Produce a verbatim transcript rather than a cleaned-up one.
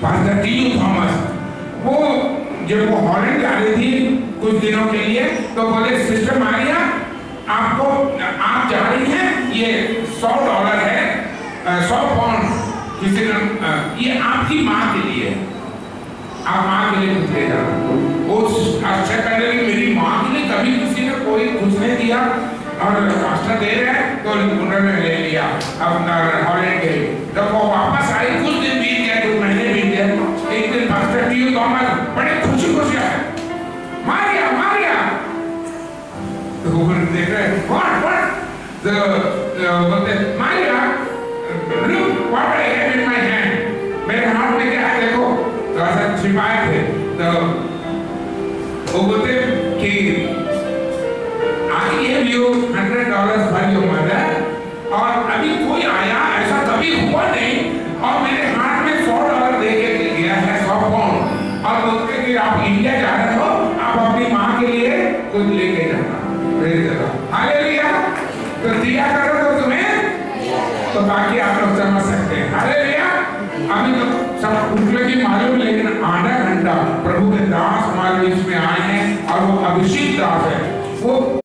Pastor T Thomas, वो जब वो हॉलैंड जा रही थी कुछ दिनों के लिए, तो बोले सिस्टर मारिया आपको, आप जा रही हैं, ये सौ डॉलर है, सौ पाउंड किसी ने, ये आपकी माँ के लिए, आप माँ के लिए कुछ ले जाना। उस अच्छा पहले मेरी माँ के लिए कभी किसी ने कोई कुछ नहीं दिया, और पास्टर दे रहे हैं तो उन्होंने ले लिया अपना हॉलैंड के। जब वो वापस आई, कुछ दिन बीत गए, कुछ महीने बीत गए, एक दिन पास्टर टी थॉमस बड़े खुशी खुशी आए, मारिया मारिया, तो वो देख रहे हैं व्हाट व्हाट, तो बोलते Maria look what I have in my hand, मेरे हाथ में क्या है देखो, तो ऐसा छिपाए थे। तो वो बोलते कि I gave you hundred dollars for your mother, और अभी कोई आया ऐसा कभी हुआ नहीं, और मेरे हाथ में सौ डॉलर दे के गया है, सौ पाउंड, और बोलते कि आप इंडिया जा रहे हो, आप अपनी माँ के लिए कुछ लेके जाना, भेज देना। हालेलुया, तो दिया करो तो तुम्हें, तो बाकी आप लोग समझ सकते हैं। हालेलुया, अभी तो सब उठने की मालूम, लेकिन आधा घंटा प्रभु के दास हमारे बीच में आए हैं, और वो अभिषेक दास है, वो